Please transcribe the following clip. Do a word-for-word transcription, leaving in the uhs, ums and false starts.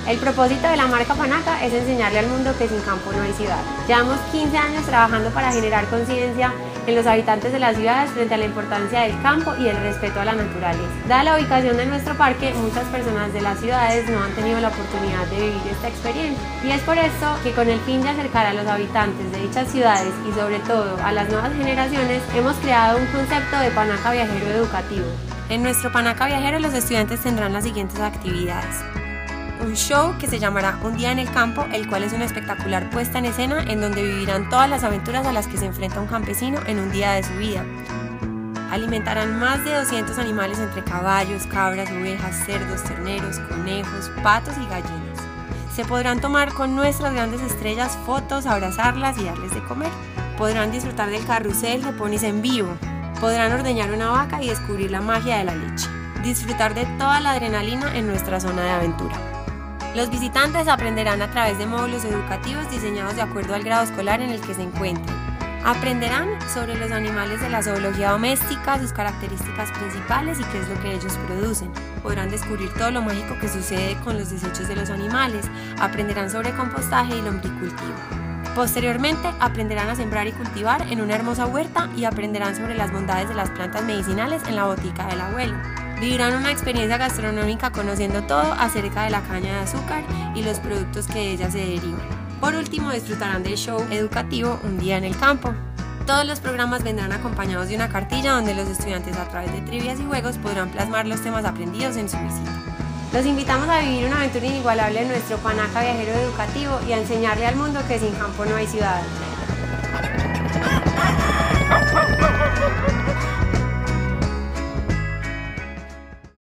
El propósito de la marca Panaca es enseñarle al mundo que sin campo no hay ciudad. Llevamos quince años trabajando para generar conciencia en los habitantes de las ciudades frente a la importancia del campo y el respeto a la naturaleza. Dada la ubicación de nuestro parque, muchas personas de las ciudades no han tenido la oportunidad de vivir esta experiencia. Y es por eso que con el fin de acercar a los habitantes de dichas ciudades y sobre todo a las nuevas generaciones, hemos creado un concepto de Panaca Viajero educativo. En nuestro Panaca Viajero los estudiantes tendrán las siguientes actividades. Un show que se llamará Un día en el campo, el cual es una espectacular puesta en escena en donde vivirán todas las aventuras a las que se enfrenta un campesino en un día de su vida. Alimentarán más de doscientos animales entre caballos, cabras, ovejas, cerdos, terneros, conejos, patos y gallinas. Se podrán tomar con nuestras grandes estrellas fotos, abrazarlas y darles de comer. Podrán disfrutar del carrusel de ponis en vivo. Podrán ordeñar una vaca y descubrir la magia de la leche. Disfrutar de toda la adrenalina en nuestra zona de aventura. Los visitantes aprenderán a través de módulos educativos diseñados de acuerdo al grado escolar en el que se encuentren. Aprenderán sobre los animales de la zoología doméstica, sus características principales y qué es lo que ellos producen. Podrán descubrir todo lo mágico que sucede con los desechos de los animales. Aprenderán sobre compostaje y lombricultivo. Posteriormente, aprenderán a sembrar y cultivar en una hermosa huerta y aprenderán sobre las bondades de las plantas medicinales en la botica del abuelo. Vivirán una experiencia gastronómica conociendo todo acerca de la caña de azúcar y los productos que de ella se derivan. Por último, disfrutarán del show educativo Un día en el campo. Todos los programas vendrán acompañados de una cartilla donde los estudiantes a través de trivias y juegos podrán plasmar los temas aprendidos en su visita. Los invitamos a vivir una aventura inigualable en nuestro Panaca Viajero educativo y a enseñarle al mundo que sin campo no hay ciudad.